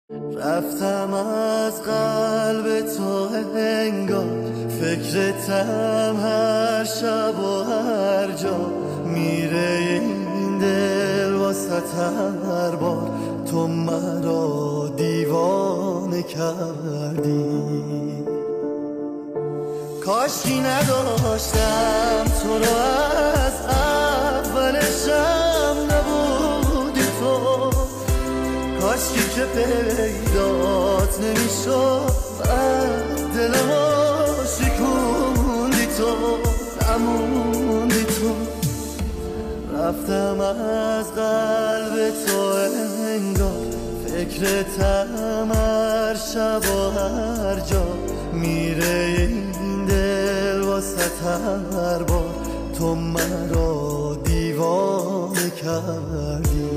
رفتم از قلب تو انگار، فکرتم هر شب و هر جا. میره این دل واسط هر بار، تو مرا دیوانه کردی. کاشکی نداشتم تو رو از اولشم نبودی تو. کاشکی که پیدات نمیشد، بعد دلمو شکوندی تو، نموندی تو. رفتم از قلب تو انگار، فکرتم هر شب و هر جا. میره این دل واسط هر بار، تو مرا دیوانه کردی.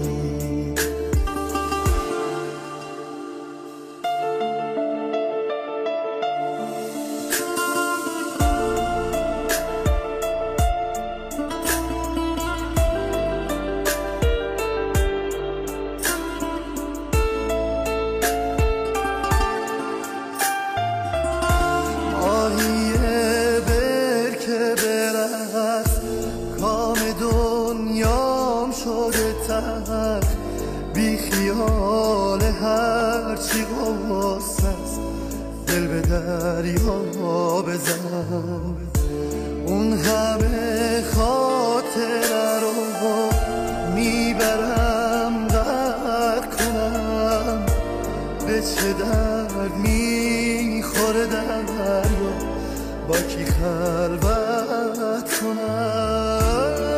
بی خیال هرچی غصه است، دل به دریا بزن. اون همه خاطره رو میبرم غرق کنم. به چه درد میخوره دریا، با کی خلوت کنم.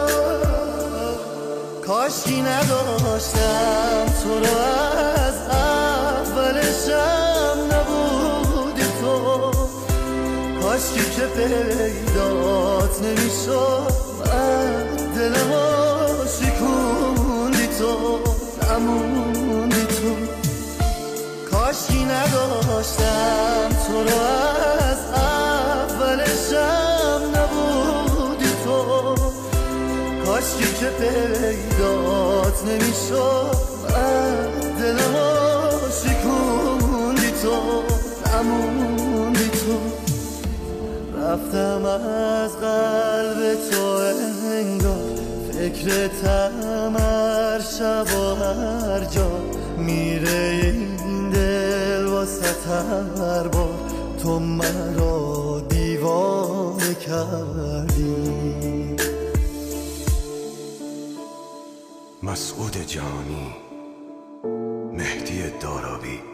کاشکی نداشتم تو رو از اولشم نبودی تو. کاشکی که پیدات نمیشد، بعد دلمو شکوندی تو، نموندی تو. کاشکی نداشتم تو رو از اولشم نبودی تو. کاشکی که پیدات نمیشد، بعد دلمو شکوندی تو، نموندی تو. رفتم از قلب تو انگار، فکرتم هر شب و هر جا. میره این دل واسط هر بار، تو مرا دیوانه کردی. مسعود جهانی، مهدی دارابی.